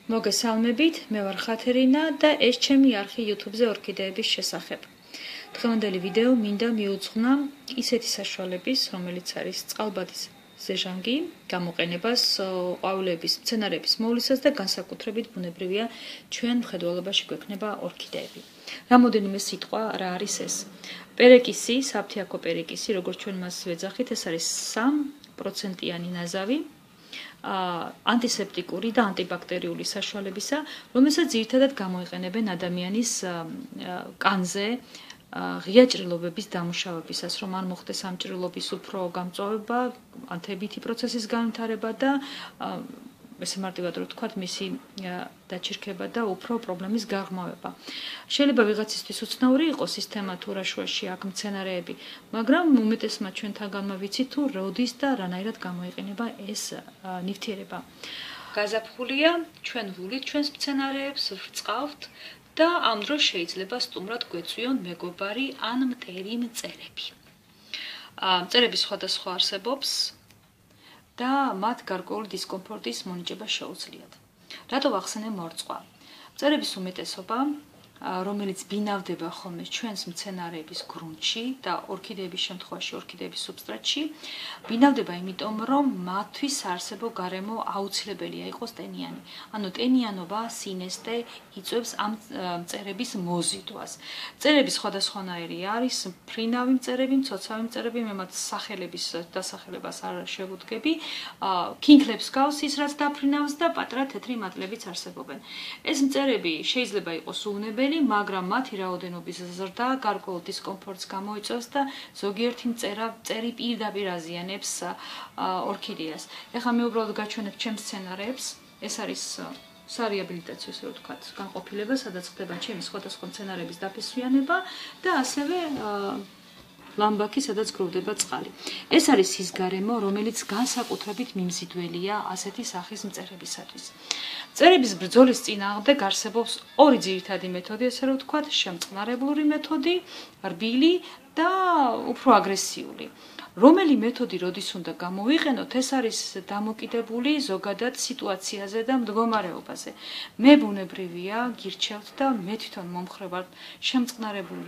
მოგესალმებით, მე ვარ ხათერინა და ეს ჩემი არხი YouTube-ზე ორქიდეების შესახებ. დღევანდელი ვიდეო მინდა მიუძღვნა ისეთი საშუალების, რომელიც არის წყალბადის ზეჟანგი, გამოყენებას, ყვავილების, მცენარეების მოვლისას და განსაკუთრებით ბუნებრივია ჩვენ მხედველობაში გვექნება ორქიდეები. რამოდენიმე სიტყვა რა არის ეს? პერეკისი, საფთიაქო პერეკისი, როგორც ჩვენ მას ვეძახით, ეს არის 3%-იანი ნაზავი. ანტისეპტიკური და ანტიბაქტერიული საშუალებისა, რომელსაც ძირითადად გამოიყენებენ ადამიანის კანზე ღია ჭრილობების დამუშავებისას, რომ არ მოხდეს ამ ჭრილობის უფრო გამწვავება, ან თებითი პროცესის განვითარება და ესე მარტივად რო ვთქვათ, მისი დაჩირქება და უფრო პრობლემის გაღრმავება. შეიძლება ვიღაცისთვის უცნაური იყოს ის თემა თუ რა შუაში აქ მცენარეები, მაგრამ უმეტესმა ჩვენთაგანმა ვიცით თუ როდის და რანაირად გამოიყენება ეს ნივთიერება. გაზაფხულია, ჩვენ ვულით ჩვენს მცენარეებს, ვრწყავთ და ამ დროს შეიძლება სტუმრად გვეწვიონ მეგობარი ან მტერი მწერები. მწერები სხვადასხვა არსებობს და მათ გარკვეული დისკომფორტის მონიჭება შეუძლიათ. რატო ვახსენე მორწყვა? მწერების უმეტესობა, რომელიც ბინავდება ხოლმე ჩვენს მცენარეების გრუნტში და ორქიდეების შემთხვევაში ორქიდეების სუბსტრატში, ბინავდება იმიტომ, რომ მათთვის არსებო გარემო აუცილებელია იყოს ტენიანი. ანუ ტენიანობა, სინესტე იწვევს ამ მწერების მოზიდვას. მწერები სხვადასხვანაირი არის, მფრინავი მწერები, მცოცავი მწერები, მე მათ სახელების დასახელებას არ შევუდგები. ქინქლებს გავს ის, რაც დაფრინავს და პატარა თეთრი მატლებიც არსებობენ. ეს მწერები შეიძლება იყოს უვნებელი, მაგრამ მათი რაოდენობის ზრდა გარკვეულ დისკომფორტს გამოიწვევს და ზოგიერთი მწერი პირდაპირ აზიანებს ორქიდეას. ეხლა მე უბრალოდ გაჩვენებ ჩემს სცენარეებს, ეს არის სარეაბილიტაციო, ასე ვთქვათ, განყოფილება, სადაც ხდება ჩემი სხვადასხვა მცენარეების დაფესვიანება და ასევე ლამბაქი, სადაც გროვდება წყალი. ეს არის ის გარემო, რომელიც განსაკუთრებით მიმზიდველია ასეთი სახის მწერებისათვის. მწერების ბრძოლის წინააღმდეგ არსებობს ორი ძირითადი მეთოდი, ასე რომ ვთქვათ, შემწყნარებლური მეთოდი, რბილი და უფრო აგრესიული. რომელი მეთოდი როდის უნდა გამოვიყენოთ, ეს არის დამოკიდებული ზოგადად სიტუაციაზე და მდგომარეობაზე. მე ბუნებრივია გირჩევთ და მე თვითონ მომხრე ვარ შემწყნარებლური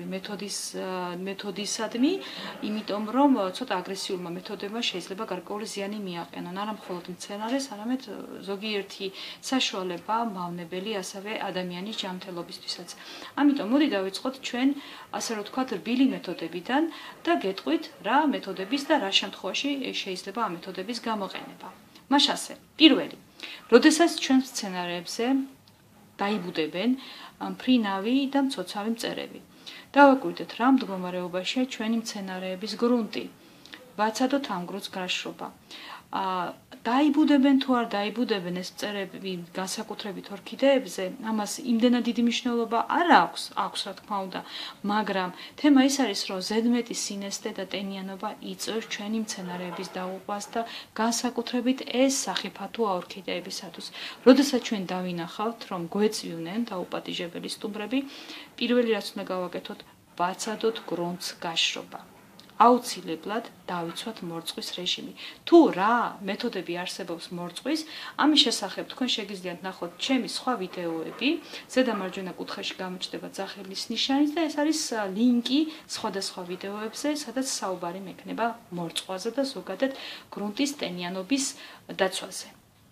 მეთოდისადმი, იმიტომ რომ ცოტა აგრესიულმა მეთოდებმა შეიძლება გარკვეული ზიანი მიაყენონ, არა მხოლოდ მცენარეს, არამედ ზოგიერთი საშუალება მავნებელი ასევე ადამიანის ჯანმრთელობისთვისაც. ამიტომ მოდი დავიწყოთ ჩვენ, ასე რომ ვთქვათ, რბილი მეთოდებიდან და გეტყვით რა მეთოდები და რა შემთხვევაში შეიძლება ამ მეთოდების გამოყენება. მაშასე, პირველი, როდესაც ჩვენ მცენარეებზე დაიბუდებენ მფრინავი და მცოცავი მწერები. დავაკვირდეთ რა მდგომარეობაშია ჩვენი მცენარეების გრუნტი. ვაცადოთ ამ გრუნტს გაშრობა. დაიბუდებენ თუ არ დაიბუდებენ ეს მწერები განსაკუთრებით ორქიდეებზე, ამას იმდენად დიდი მნიშვნელობა არ აქვს, რა თქმა უნდა, მაგრამ თემა ის არის, რომ ზედმეტი სინესტე და ტენიანობა იწვევს ჩვენი მცენარეების დაუყვას და განსაკუთრებით ეს სახიფათოა ორქიდეებისათვის. როდესაც ჩვენ დავინახავთ, რომ გვეწვიunen დაუპატიჟებელი სტუმრები, პირველი რაც უნდა გავაკეთოთ, ვაცადოთ გრუნტს გაშრობა. აუცილებლად დავიცვათ მორწყვის რეჟიმი. თუ რა მეთოდები არსებობს მორწყვის, ამის შესახებ თქვენ შეგიძლიათ ნახოთ ჩემი სხვა ვიდეოები, ზედა მარჯვენა კუთხეში გამოჩნდება ძახილის ნიშანი და ეს არის ლინკი სხვადასხვა ვიდეოებზე, სადაც საუბარი მექნება მორწყვაზე და ზოგადად გრუნტის ტენიანობის დაცვაზე.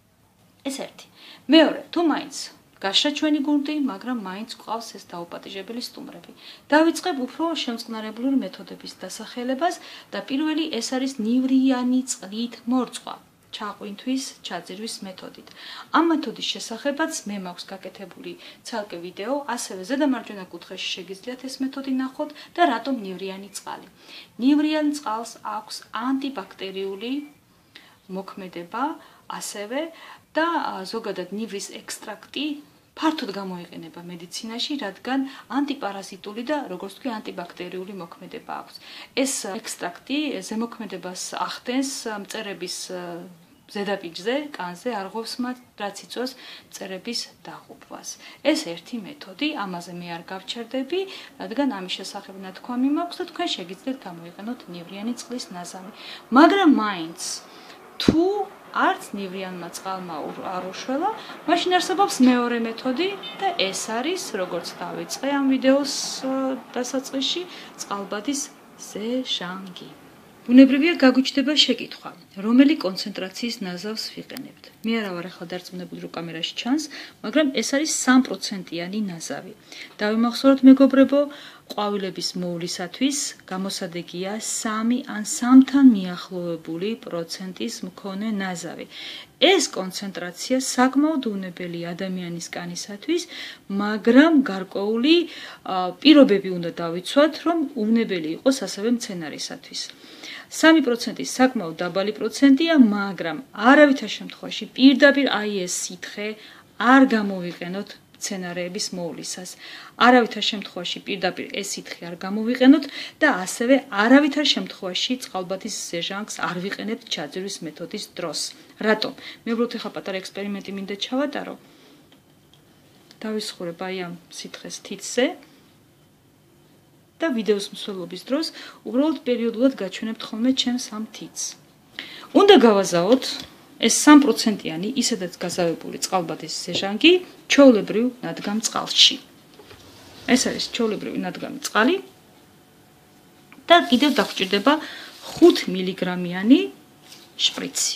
ეს ერთი. მეორე, თუ მაინც გაშრა ჩვენი გრუნტი, მაგრამ მაინც გვყავს ეს დაუპატიჟებელი სტუმრები. დავიწყებ უფრო შემწყნარებლური მეთოდების დასახელებას და პირველი ეს არის ნივრიანი წყლით მორწყვა, ჩაყვინთვის, ჩაძირვის მეთოდით. ამ მეთოდის შესახებაც მე მაქვს გაკეთებული ცალკე ვიდეო, ასევე ზედა მარჯვენა კუთხეში შეგიძლიათ ეს მეთოდი ნახოთ და რატომ ნივრიანი წყალი. ნივრიან წყალს აქვს ანტიბაქტერიული მოქმედება, ასევე და ზოგადად ნივრის ექსტრაქტი ფართოდ გამოიყენება მედიცინაში, რადგან ანტიპარაზიტული და როგორც თქვი ანტიბაქტერიული მოქმედება აქვს. ეს ექსტრაქტი ზემოქმედებას ახდენს მწერების ზედაპირზე, კანზე არღვევს მათ, რაც იწვევს მწერების დაღუპვას. ეს ერთი მეთოდი, ამაზე მე არ გავჩერდები, რადგან ამის შესახებ ნათქვამი მაქვს და თქვენ შეგიძლიათ გამოიყენოთ ნივრიანი წყლის ნაზავი. მაგრამ მაინც თუ არც ნივრიანმა წყალმა არ უშველა, მაშინ არსებობს მეორე მეთოდი და ეს არის, როგორც დავიწყე ამ ვიდეოს დასაწყისში, წყალბადის ზეჟანგი. ბუნებრივია გაგვიჩნდება შეკითხვა, რომელი კონცენტრაციის ნაზავს ვიყენებთ. მე არა ვარ ახლა დარწმუნებული, რომ კამერაში ჩანს, მაგრამ ეს არის 3%-იანი ნაზავი. დავიმახსოვროთ მეგობრებო, ყვავილების მოვლისათვის გამოსადეგია 3 ან 3-თან მიახლოებული პროცენტის მქონე ნაზავი. ეს კონცენტრაცია საკმაოდ უნებელი ადამიანის კანისათვის, მაგრამ გარკვეული პირობები უნდა დავიცვათ, რომ უნებელი იყოს ასევე მცენარისათვის. 3% საკმაოდ დაბალი პროცენტია, მაგრამ არავითარ შემთხვევაში პირდაპირ აი ეს სითხე არ გამოვიყენოთ მცენარეების მოვლისას. არავითარ შემთხვევაში პირდაპირ ეს სითხე არ გამოვიყენოთ და ასევე არავითარ შემთხვევაში წყალბადის ზეჟანგს არ ვიყენებთ ჩაძირვის მეთოდის დროს. რატომ? მე უბრალოდ ახლა პატარა ექსპერიმენტი მინდა ჩავატარო. დავისხურებ აი ამ სითხეს თითზე და ვიდეოს მსვლელობის დროს უბრალოდ პერიოდულად გაჩვენებთ ხოლმე ჩემს ამ თითს. უნდა გავაზაოთ ეს 3%-იანი ისედაც გაზავებული წყალბადის ზეჟანგი ჩვეულებრივ ნადგამ წყალში. ეს არის ჩვეულებრივი ნადგამი წყალი და კიდევ დაგვჭირდება 5 მილიგრამიანი შპრიცი.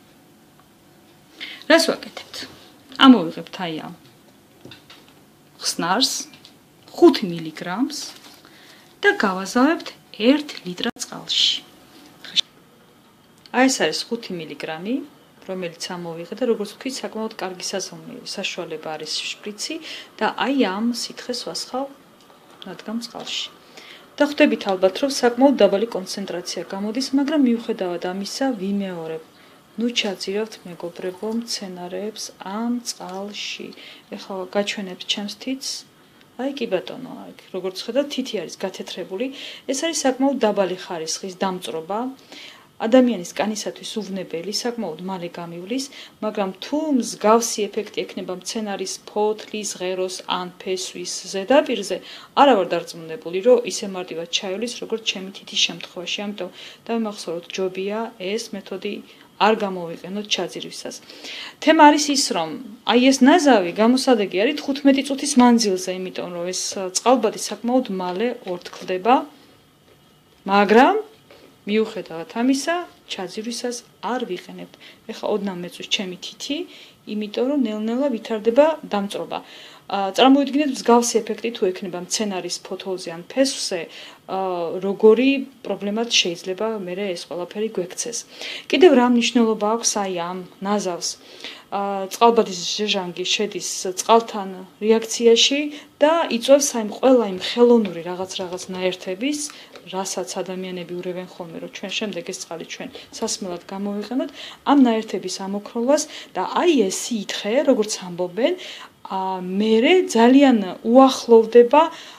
რას ვაკეთებთ? ამოვიღებთ აი ამ ხსნარს 5 მილიგრამს და გავაზავებთ 1 ლიტრად წყალში. აი ეს არის 5 მილიგრამი, რომელიც ამოვიღე და როგორც ვთქვით, საკმაოდ კარგი საშუალება არის შპრიცი და აი ამ სითხეს ვასხავ ნადგამ წყალში. და ხვდებით ალბათ, რომ საკმაოდ დაბალი კონცენტრაცია გამოდის, მაგრამ მიუხედავად ამისა, ვიმეორებ. ნუ ჩაძირავთ მეგობრებო მცენარეებს ამ წყალში. ეხლა გაჩვენებთ ჩემს თითს. აი კი ბატონო, აქ როგორც ხედავთ, თითი არის გათეთრებული. ეს არის საკმაოდ დაბალი ხარისხის დამწრობა. ადამიანის კანისათვის უვნებელი, საკმაოდ მალე გამივლის, მაგრამ თუ მსგავსი ეფექტი ექნება მცენარის ფოთლის, ღეროს ან ფესვის ზედაპირზე, არა ვარ დარწმუნებული, რომ ისე მარტივად ჩაივლის, როგორც ჩემი თითის შემთხვევაში. ამიტომ დავიმახსოვროთ, ჯობია ეს მეთოდი არ გამოვიყენოთ ჩაძირვისას. თემა არის ის, რომ აი ეს ნაზავი გამოსადეგი არის 15 წუთის მანძილზე, იმიტომ რომ ეს წყალბადი საკმაოდ მალე ორთქლდება, მაგრამ მიუხედავად ამისა, ჩაძირვისას არ ვიყენებთ. ეხლა ოდნავ მეწვის ჩემი თითი, იმიტომ რომ ნელ-ნელა ვითარდება დამწრობა. წარმოიდგინეთ მსგავსი ეფექტი თუ ექნება მცენარის ფოთოლზე ან ფესვზე, როგორი პრობლემაც შეიძლება მერე ეს ყველაფერი გვექცეს. კიდევ რა მნიშვნელობა აქვს აი ამ ნაზავს? წყალბადის ჟეჟანგი შედის წყალთან რეაქციაში და იწვევს აი ყველა იმ ხელოვნური რაღაც ნაერთების, რასაც ადამიანები ურევენ ხოლმე, რომ ჩვენ შემდეგ ეს წყალი ჩვენ სასმელად გამოვიყენოთ, ამ ნაერთების ამოქროლვას და აი ეს სითხე, როგორც ამბობენ, მერე ძალიან უახლოვდება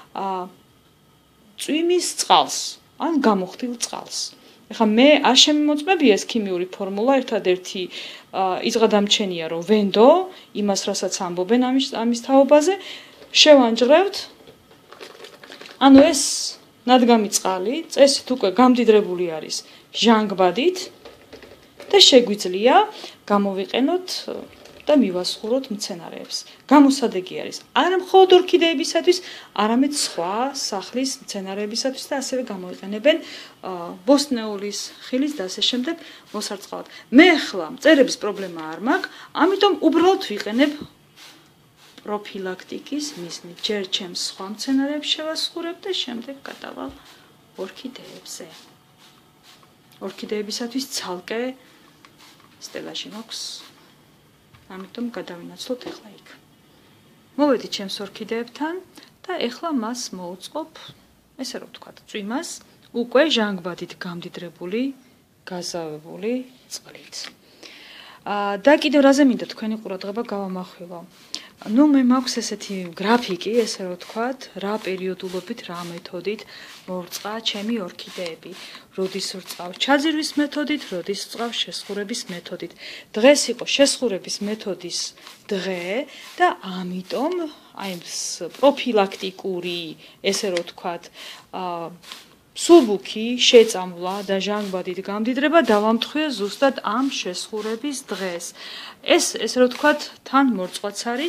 წვიმის წყალს, ან გამოხდილ წყალს. ეხლა მე არ შემიმოწმებია ეს ქიმიური ფორმულა, ერთადერთი იწღადამჩენია, რომ ვენდო იმას, რასაც ამბობენ ამის თაობაზე, შევანჯღრევთ. ანუ ეს ნადგამი წყალი წესით უკვე გამდიდრებული არის ჟანგბადით და შეგვიძლია გამოვიყენოთ და მივასხუროთ მცენარეებს. გამოსადეგი არის არა მხოლოდ ორქიდეებისათვის, არამედ სხვა სახლის მცენარეებისათვის და ასევე გამოიყენებენ ბოსტნეულის, ხილის და ასე შემდეგ მოსარწყავად. მე ახლა მწერების პრობლემა არ მაქვს, ამიტომ უბრალოდ ვიყენებ პროფილაქტიკის მიზნით. ჯერ ჩემს სხვა მცენარეებს შევასხურებ და შემდეგ გადავალ ორქიდეებზე. ორქიდეებისათვის ცალკე სტელაჟი მაქვს. ამიტომ გადავინაცვლოთ ახლა იქ. მოვედით ჩემს ორქიდეებთან და ახლა მას მოვუწყობ, ესე რომ ვთქვათ, წვიმას უკვე ჟანგბადით გამდიდრებული, გაზავებული წყლით. და კიდევ რაზე მინდა თქვენი ყურადღება გავამახვილო. ნუ მე მაქვს ესეთი გრაფიკი, ესე რომ ვთქვათ, რა პერიოდულობით, რა მეთოდით მორწყა ჩემი ორქიდეები. როდის ვრწყავ ჩაძირვის მეთოდით, როდის ვრწყავ შესხურების მეთოდით. დღეს იყო შესხურების მეთოდის დღე და ამიტომ აი პროფილაქტიკური, ესე რომ ვთქვათ, სულბუქი, შეწამვლა და ჟანგბადით გამდიდრება დავამტხვია ზუსტად ამ შესხურების დღეს. ეს ესე რომ ვთქვათ, თან მორწყვაც არის,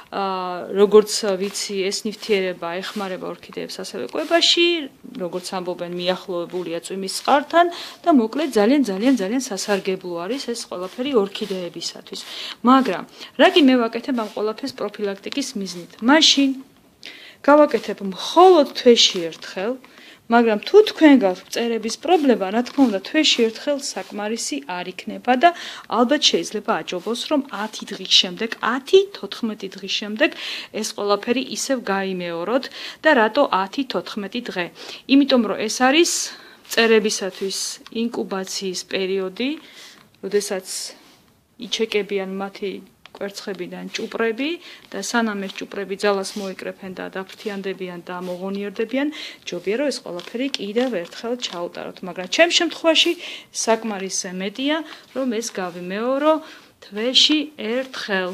როგორც ვიცი, ეს ნივთიერება ეხმარება ორქიდეებს ასევე კვებაში, როგორც ამბობენ, მიახლოებულია წვიმის წყართან და მოკლედ ძალიან სასარგებლო არის ეს ყველაფერი ორქიდეებისათვის. მაგრამ რა კი მე ვაკეთებ ამ ყველაფერს პროფილაქტიკის მიზნით? მაშინ გავაკეთებ მხოლოდ თვეში ერთხელ, მაგრამ თუ თქვენ გაქვთ წერების პრობლემა, რა თქმა უნდა, თვეში ერთხელ საკმარისი არ იქნება და ალბათ შეიძლება აჯობოს, რომ 10 დღის შემდეგ, 10-14 დღის შემდეგ ეს ყველაფერი ისევ გაიმეოროთ და რატო 10-14 დღე? იმიტომ რომ ეს არის წერებისათვის ინკუბაციის პერიოდი, როდესაც იჩეკებიან მათი კვერცხებიდან ჭუპრები და სანამ ეს ჭუპრები ძალას მოიკრეფენ და დაფრთიანდებიან და მოღონიერდებიან, ჯობია რომ ეს ყველაფერი კიდევ ერთხელ ჩაუტაროთ, მაგრამ ჩემს შემთხვევაში საკმარისზე მეტია, რომ ეს გავიმეორო თვეში ერთხელ.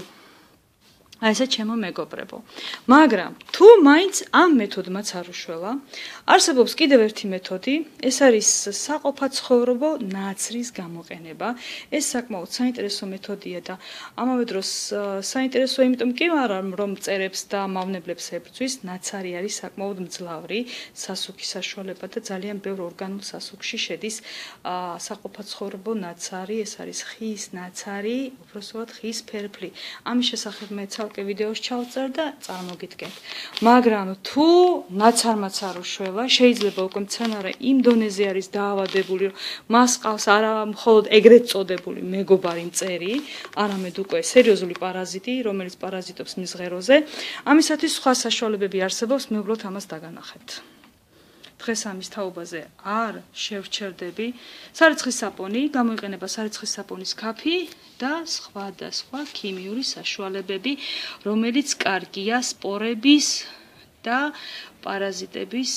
აი ესე ჩემო მეგობრებო. მაგრამ თუ მაინც ამ მეთოდმაც არ უშველა, არსებობს კიდევ ერთი მეთოდი, ეს არის საყოფაცხოვრებო ნაცრის გამოყენება. ეს საკმაოდ საინტერესო მეთოდია და ამავე დროს საინტერესო იმიტომ კი არა, რომ წერებს და მავნებლებს ებრძვის, ნაცარი არის საკმაოდ მძლავრი სასუქის საშუალება და ძალიან ბევრ ორგანულ სასუქში შედის საყოფაცხოვრებო ნაცარი, ეს არის ხის ნაცარი, უბრალოდ ხის ფერფლი. ამის შესახებ მე ცალკე ვიდეოს ჩავწერ და წარმოგიდგენთ. მაგრამ თუ ნაცარმაც არ უშველა, შეიძლება უკვე მცენარე იმ დონეზე არის დაავადებული, რომ მას ყავს არა მხოლოდ ეგრეთ წოდებული მეგობარი მწერი, არამედ უკვე სერიოზული პარაზიტი, რომელიც პარაზიტობს მის ღეროზე. ამისათვის სხვა საშუალებები არსებობს, მე უბრალოდ ამას დაგანახებთ. დღეს ამის თაობაზე არ შევჩერდები. სარეცხის საპონი, გამოიყენება სარეცხის საპონის ქაფი და სხვა ქიმიური საშუალებები, რომელიც კარგია სპორების და პარაზიტების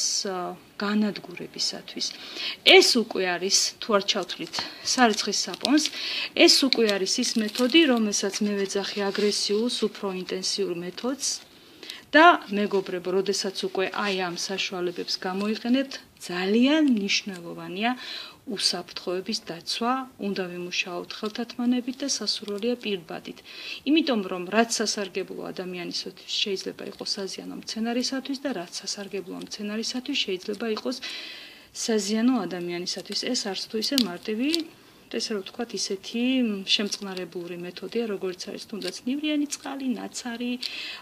განადგურებისათვის. ეს უკვე არის, თუ არ ჩავთვლით სარეცხის საპონს, ეს უკვე არის ის მეთოდი, რომელსაც მე ვეძახი აგრესიულს, უფრო ინტენსიურ მეთოდს. და მეგობრებო, როდესაც უკვე აი ამ საშუალებებს გამოიყენებთ, ძალიან მნიშვნელოვანია უსაფრთხოების დაცვა, უნდა ვიმუშაოთ ხელთათმანებით და სასურველია პირბადით. იმიტომ რომ რაც სასარგებლო ადამიანისათვის შეიძლება იყოს საზიანო მცენარისათვის და რაც სასარგებლო მცენარისათვის შეიძლება იყოს საზიანო ადამიანისათვის. ეს არც თუ ისე მარტივი ესე რომ ვთქვათ, ისეთი შემწყნარებული მეთოდია, როგორც არის თუნდაც ნივრიანი წყალი, ნაცარი,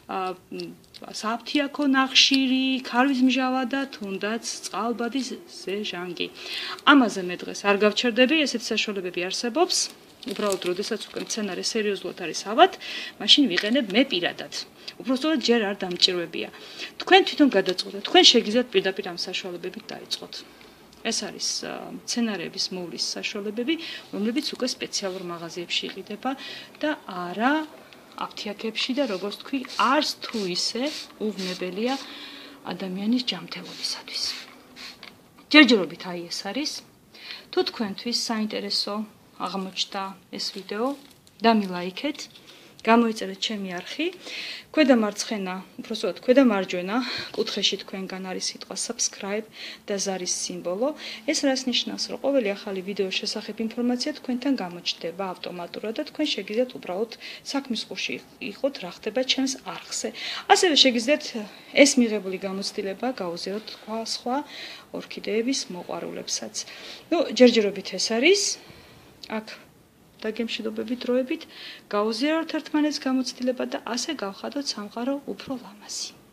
საფთიაქო ნახშირი, ქარვის მჟავა და თუნდაც წყალბადის ჟანგი. ამაზე მე დღეს არ გავჩერდები, ესეთი საშუალებები არსებობს. უბრალოდ, როდესაც უკვე მცენარე სერიოზულად არის ავად, მაშინ ვიყენებ მე პირადად. უბრალოდ ჯერ არ დამჭირვებია. თქვენ თვითონ გადაწყვეტეთ, თქვენ შეგიძლიათ პირდაპირ ამ საშუალებებით დაიწყოთ. ეს არის მცენარეების მოვლის საშუალებები, რომლებიც უკვე სპეციალურ მაღაზიებში იყიდება და არა აფთიაქებში და როგორც თქვი, არც თუ ისე უვნებელია ადამიანის ჯანმრთელობისათვის. ჯერჯერობით აი ეს არის. თუ თქვენთვის საინტერესო აღმოჩნდა ეს ვიდეო, დამილაიქეთ. გამოიწერეთ ჩემი არხი. ქვედა მარცხენა, უბრალოდ ქვედა მარჯვენა კუთხეში თქვენგან არის სიტყვა subscribe და ზარის სიმბოლო. ეს რას ნიშნავს, რომ ყოველი ახალი ვიდეოს შესახებ ინფორმაცია თქვენთან გამოჩნდება ავტომატურად და თქვენ შეგიძლიათ უბრალოდ საქმის ყურში იყოთ, რა ხდება ჩემს არხზე. ასევე შეგიძლიათ ეს მიღებული გამოცდილება გაუზიაროთ სხვა ორქიდეების მოყვარულებსაც. ჯერჯერობით ეს არის. აქ დაგემშვიდობები დროებით, გაუზიაროთ ერთმანეთს გამოცდილება და ასე გავხადოთ სამყარო უფრო ლამაზი.